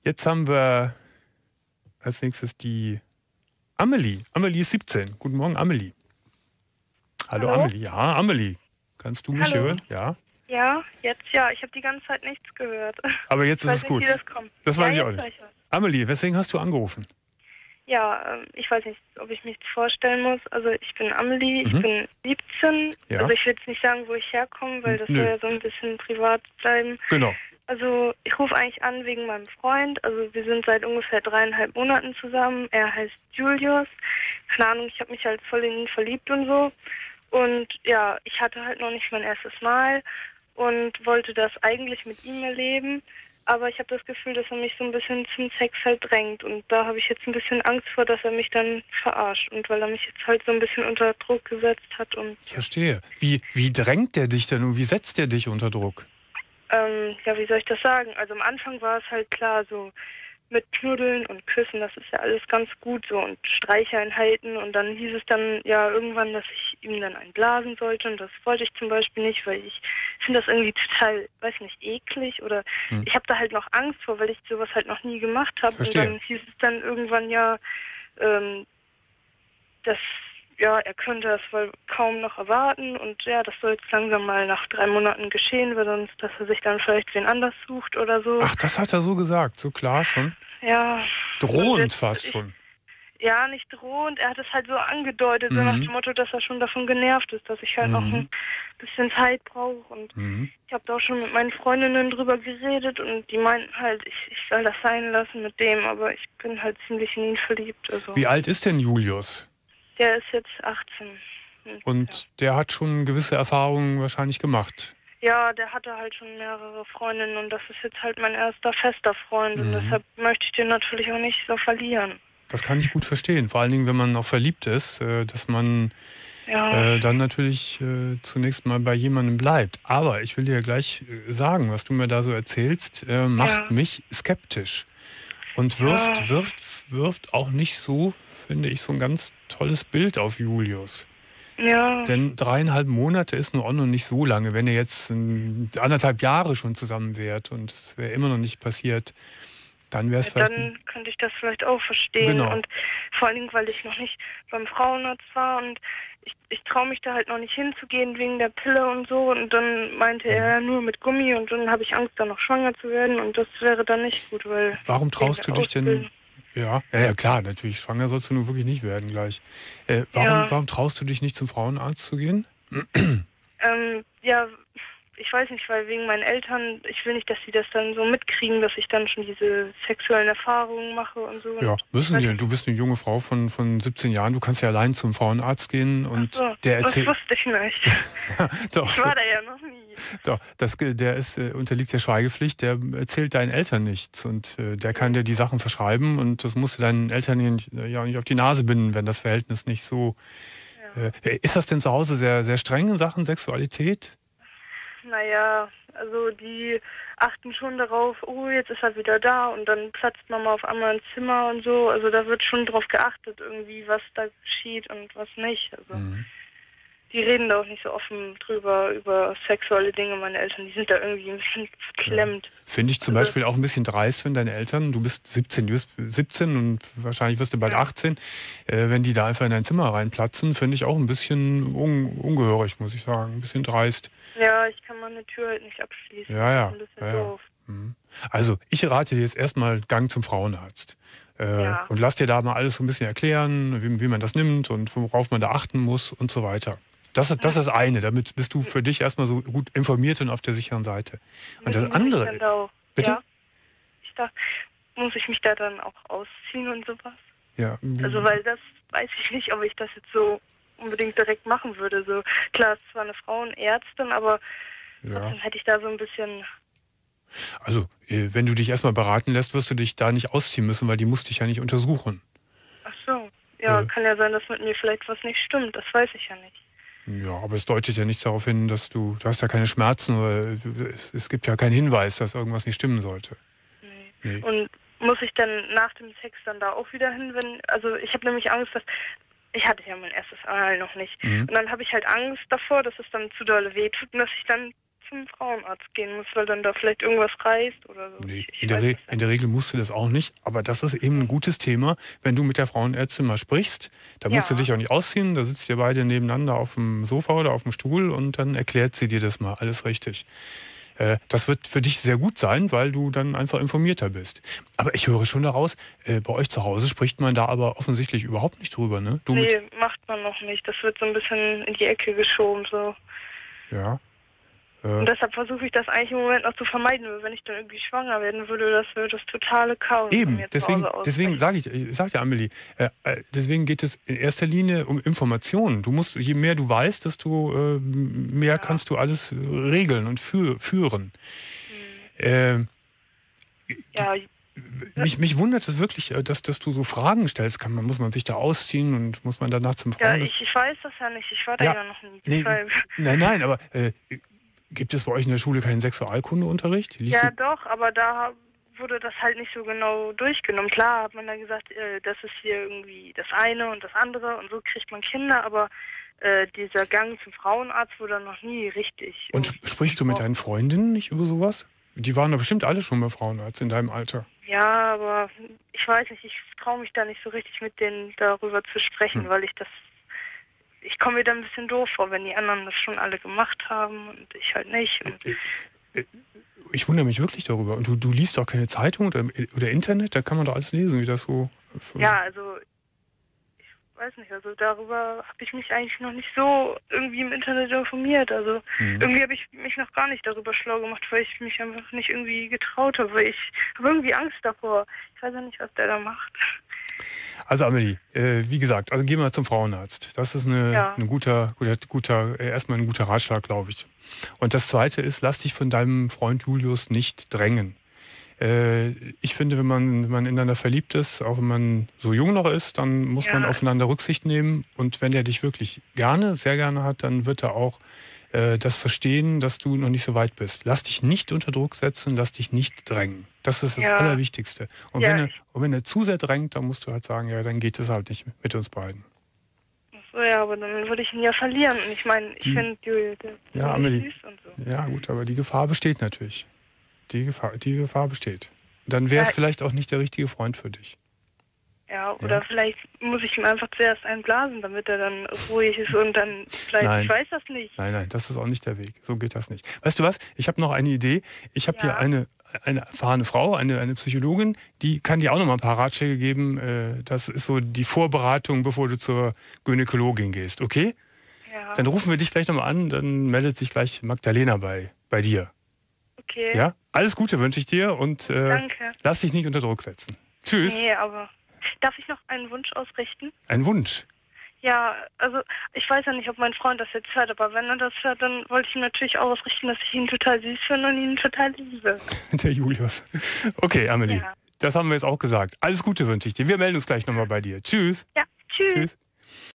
Jetzt haben wir als nächstes die Amelie. Amelie ist 17. Guten Morgen, Amelie. Hallo, Hallo? Amelie. Ja, Amelie. Kannst du mich Hallo. hören? Ja. Ja, jetzt ja. Ich habe die ganze Zeit nichts gehört. Aber jetzt Ich ist weiß es nicht, wie gut. das kommt. Das Ja, weiß ich auch jetzt höre nicht. ich was. Amelie, weswegen hast du angerufen? Ja, ich weiß nicht, ob ich mich vorstellen muss. Also ich bin Amelie, ich Mhm. bin 17. Ja. Also ich will jetzt nicht sagen, wo ich herkomme, weil das Nö. soll ja so ein bisschen privat bleiben. Genau. Also ich rufe eigentlich an wegen meinem Freund. Also wir sind seit ungefähr 3,5 Monaten zusammen. Er heißt Julius. Keine Ahnung, ich habe mich halt voll in ihn verliebt und so. Und ja, ich hatte halt noch nicht mein erstes Mal und wollte das eigentlich mit ihm erleben. Aber ich habe das Gefühl, dass er mich so ein bisschen zum Sex halt drängt. Und da habe ich jetzt ein bisschen Angst vor, dass er mich dann verarscht. Und weil er mich jetzt halt so ein bisschen unter Druck gesetzt hat. Und Ich verstehe. Wie drängt der dich denn und wie setzt der dich unter Druck? ja, wie soll ich das sagen? Also am Anfang war es halt klar, so mit Knuddeln und Küssen, das ist ja alles ganz gut so und Streicheinheiten und dann hieß es dann ja irgendwann, dass ich ihm dann einblasen sollte und das wollte ich zum Beispiel nicht, weil ich finde das irgendwie total, weiß nicht, eklig oder ich habe da halt noch Angst vor, weil ich sowas halt noch nie gemacht habe und Verstehe. dann hieß es dann irgendwann ja, dass ja, er könnte das wohl kaum noch erwarten und ja, das soll jetzt langsam mal nach 3 Monaten geschehen, weil sonst, dass er sich dann vielleicht wen anders sucht oder so. Ach, das hat er so gesagt, so klar schon. Ja. und Drohend jetzt, fast schon. Ja, nicht drohend, er hat es halt so angedeutet, so nach dem Motto, dass er schon davon genervt ist, dass ich halt noch ein bisschen Zeit brauche und ich habe da auch schon mit meinen Freundinnen drüber geredet und die meinten halt, ich soll das sein lassen mit dem, aber ich bin halt ziemlich in ihn verliebt. Also. Wie alt ist denn Julius? Der ist jetzt 18. Und der hat schon gewisse Erfahrungen wahrscheinlich gemacht. Ja, der hatte halt schon mehrere Freundinnen und das ist jetzt halt mein erster fester Freund und deshalb möchte ich den natürlich auch nicht so verlieren. Das kann ich gut verstehen. Vor allen Dingen, wenn man auch verliebt ist, dass man dann natürlich zunächst mal bei jemandem bleibt. Aber ich will dir gleich sagen, was du mir da so erzählst, macht mich skeptisch. Und wirft auch nicht so, finde ich, so ein ganz tolles Bild auf Julius. Ja. Denn 3,5 Monate ist nur auch noch nicht so lange. Wenn ihr jetzt 1,5 Jahre schon zusammen wärt und es wäre immer noch nicht passiert, dann wäre es vielleicht... Dann könnte ich das vielleicht auch verstehen. Genau. Und vor allen Dingen, weil ich noch nicht beim Frauenarzt war und ich traue mich da halt noch nicht hinzugehen wegen der Pille und so. Und dann meinte er nur mit Gummi und dann habe ich Angst, dann noch schwanger zu werden und das wäre dann nicht gut, weil... Warum traust du dich denn... Ja, klar, natürlich. Schwanger sollst du nur wirklich nicht werden gleich. Warum traust du dich nicht zum Frauenarzt zu gehen? Ja, ich weiß nicht, weil wegen meinen Eltern, ich will nicht, dass sie das dann so mitkriegen, dass ich dann schon diese sexuellen Erfahrungen mache und so. Ja, müssen sie. Du bist eine junge Frau von 17 Jahren, du kannst ja allein zum Frauenarzt gehen und der erzählt... Das wusste ich nicht. Doch. Ich war da ja noch nie. Doch, der unterliegt der Schweigepflicht, der erzählt deinen Eltern nichts und der kann dir die Sachen verschreiben und das musst du deinen Eltern ja nicht auf die Nase binden, wenn das Verhältnis nicht so... ist das denn zu Hause sehr, sehr streng in Sachen Sexualität? Naja, also die achten schon darauf, oh, jetzt ist er wieder da und dann platzt Mama auf einmal ins Zimmer und so. Also da wird schon drauf geachtet irgendwie, was da geschieht und was nicht. Also die reden da auch nicht so offen drüber, über sexuelle Dinge, meine Eltern. Die sind da irgendwie ein bisschen verklemmt. Finde ich zum Beispiel auch ein bisschen dreist, wenn deine Eltern, du bist 17 und wahrscheinlich wirst du bald 18, wenn die da einfach in dein Zimmer reinplatzen, finde ich auch ein bisschen ungehörig, muss ich sagen. Ein bisschen dreist. Ja, ich kann meine Tür halt nicht abschließen. Ja. Das ist ein bisschen doof. Also, ich rate dir jetzt erstmal Gang zum Frauenarzt. Und lass dir da mal alles so ein bisschen erklären, wie man das nimmt und worauf man da achten muss und so weiter. Das ist das eine. Damit bist du für dich erstmal so gut informiert und auf der sicheren Seite. Und das andere... Bitte? Ja. Ich dachte, muss ich mich da dann auch ausziehen und sowas? Ja. Also, weil das weiß ich nicht, ob ich das jetzt so unbedingt direkt machen würde. So, klar, es ist zwar eine Frauenärztin, aber trotzdem hätte ich da so ein bisschen... Also, wenn du dich erstmal beraten lässt, wirst du dich da nicht ausziehen müssen, weil die muss dich ja nicht untersuchen. Ach so. Ja, kann ja sein, dass mit mir vielleicht was nicht stimmt. Das weiß ich ja nicht. Ja, aber es deutet ja nichts darauf hin, dass du hast ja keine Schmerzen oder es gibt ja keinen Hinweis, dass irgendwas nicht stimmen sollte. Nee. Und muss ich dann nach dem Sex dann da auch wieder hin, also ich habe nämlich Angst, dass, ich hatte ja mein erstes Anal noch nicht. Und dann habe ich halt Angst davor, dass es dann zu doll wehtut und dass ich dann zum Frauenarzt gehen muss, weil dann da vielleicht irgendwas reißt oder so. Nee, in der Regel musst du das auch nicht. Aber das ist eben ein gutes Thema, wenn du mit der Frauenärztin mal sprichst. Da musst du dich auch nicht ausziehen. Da sitzt ihr beide nebeneinander auf dem Sofa oder auf dem Stuhl und dann erklärt sie dir das mal. Alles richtig. Das wird für dich sehr gut sein, weil du dann einfach informierter bist. Aber ich höre schon daraus, bei euch zu Hause spricht man da aber offensichtlich überhaupt nicht drüber, ne? Nee, macht man noch nicht. Das wird so ein bisschen in die Ecke geschoben, so. Ja. Und deshalb versuche ich das eigentlich im Moment noch zu vermeiden, weil wenn ich dann irgendwie schwanger werden würde, das würde das totale Chaos. Eben, deswegen sage ich sag ja Amelie, deswegen geht es in erster Linie um Informationen. Je mehr du weißt, desto mehr kannst du alles regeln und führen. Mich wundert es wirklich, dass du so Fragen stellst. Muss man sich da ausziehen und muss man danach zum Frauen? Ja, ich weiß das ja nicht. Ich war da ja noch nie. Nein, aber gibt es bei euch in der Schule keinen Sexualkundeunterricht? Ja, doch, aber da wurde das halt nicht so genau durchgenommen. Klar hat man dann gesagt, das ist hier irgendwie das eine und das andere und so kriegt man Kinder, aber dieser Gang zum Frauenarzt wurde noch nie richtig. Und sprichst du mit deinen Freundinnen nicht über sowas? Die waren doch bestimmt alle schon mal Frauenarzt in deinem Alter. Ja, aber ich weiß nicht, ich traue mich da nicht so richtig mit denen darüber zu sprechen, weil ich komme mir da ein bisschen doof vor, wenn die anderen das schon alle gemacht haben und ich halt nicht. Ich wundere mich wirklich darüber. Und du liest auch keine Zeitung oder Internet? Da kann man doch alles lesen, wie das so... Ja, also ich weiß nicht, also darüber habe ich mich eigentlich noch nicht so irgendwie im Internet informiert. Also irgendwie habe ich mich noch gar nicht darüber schlau gemacht, weil ich mich einfach nicht irgendwie getraut habe, weil ich habe irgendwie Angst davor. Ich weiß ja nicht, was der da macht. Also Amelie, wie gesagt, also gehen wir zum Frauenarzt. Das ist erstmal ein guter Ratschlag, glaube ich. Und das Zweite ist, lass dich von deinem Freund Julius nicht drängen. Ich finde, wenn man ineinander verliebt ist, auch wenn man so jung noch ist, dann muss man aufeinander Rücksicht nehmen. Und wenn er dich wirklich sehr gerne hat, dann wird er auch das verstehen, dass du noch nicht so weit bist. Lass dich nicht unter Druck setzen, lass dich nicht drängen. Das ist das Allerwichtigste. Und wenn er zu sehr drängt, dann musst du halt sagen, ja, dann geht es halt nicht mit uns beiden. So, ja, aber dann würde ich ihn ja verlieren. Und ich meine, ich finde Julius Amelie, süß und so. Ja, gut, aber die Gefahr besteht natürlich. Die Gefahr besteht. Dann wäre es vielleicht auch nicht der richtige Freund für dich. Ja, oder vielleicht muss ich ihm einfach zuerst einblasen, damit er dann ruhig ist und dann vielleicht, ich weiß das nicht. Nein, das ist auch nicht der Weg. So geht das nicht. Weißt du was? Ich habe noch eine Idee. Ich habe hier eine erfahrene Frau, eine Psychologin, die kann dir auch noch mal ein paar Ratschläge geben. Das ist so die Vorbereitung, bevor du zur Gynäkologin gehst, okay? Ja. Dann rufen wir dich gleich nochmal an, dann meldet sich gleich Magdalena bei dir. Okay. Ja? Alles Gute wünsche ich dir und danke. Lass dich nicht unter Druck setzen. Tschüss. Nee, aber darf ich noch einen Wunsch ausrichten? Ein Wunsch? Ja, also ich weiß ja nicht, ob mein Freund das jetzt hört, aber wenn er das hört, dann wollte ich ihm natürlich auch ausrichten, dass ich ihn total süß finde und ihn total liebe. Der Julius. Okay, Amelie, das haben wir jetzt auch gesagt. Alles Gute wünsche ich dir. Wir melden uns gleich nochmal bei dir. Tschüss. Ja, tschüss.